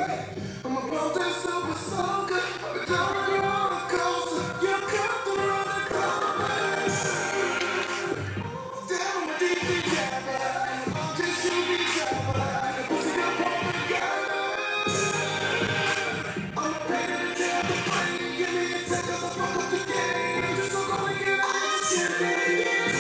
I'm about this super soaker. But don't go roller coaster. You come through roller coaster. Down my DP jabber. I'm just shooting jabber. The pussy got pulled together. I'm a pain in the tail. The brain. Give me a take 'cause I fuck up the game. Just so gonna get out of this shit, baby.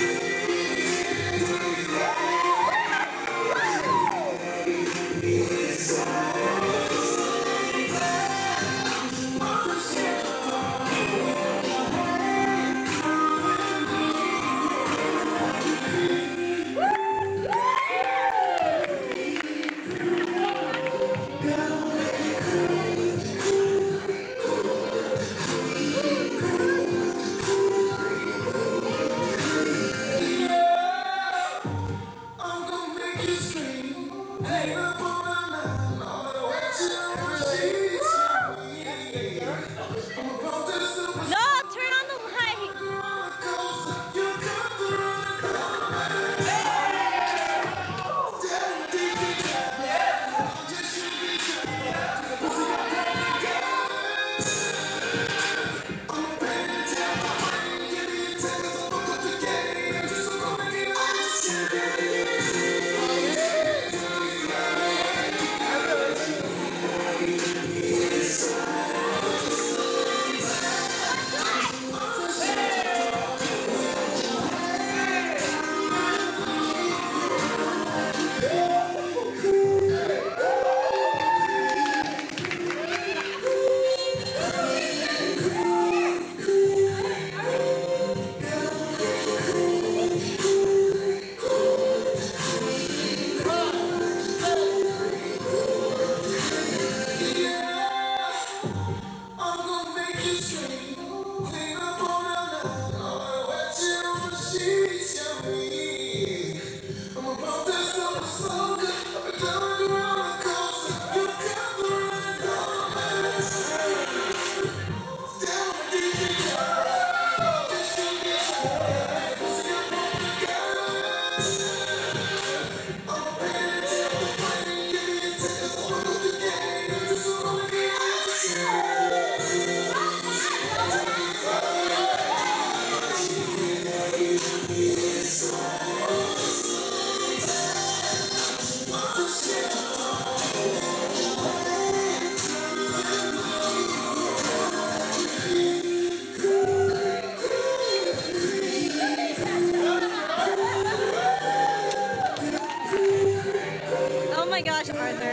Oh my gosh, Arthur.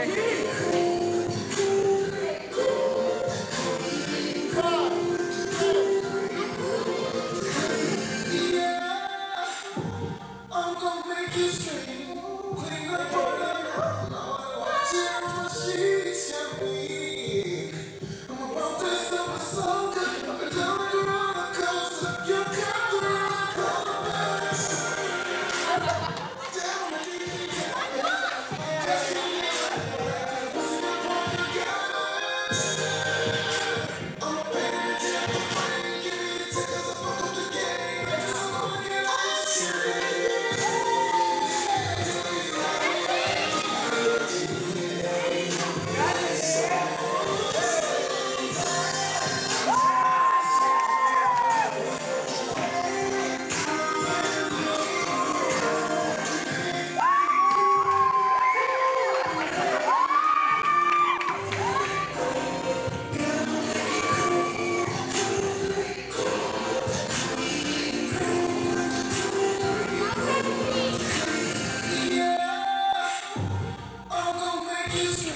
I'm gonna make you